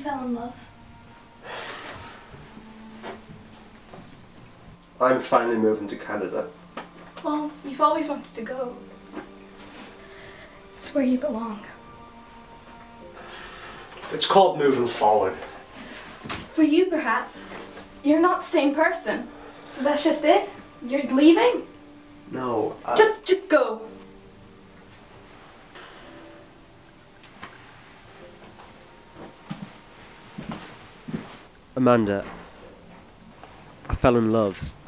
fell in love? I'm finally moving to Canada. Well, you've always wanted to go. It's where you belong. It's called moving forward. For you, perhaps. You're not the same person. So that's just it? You're leaving? No, Just go. Amanda, I fell in love.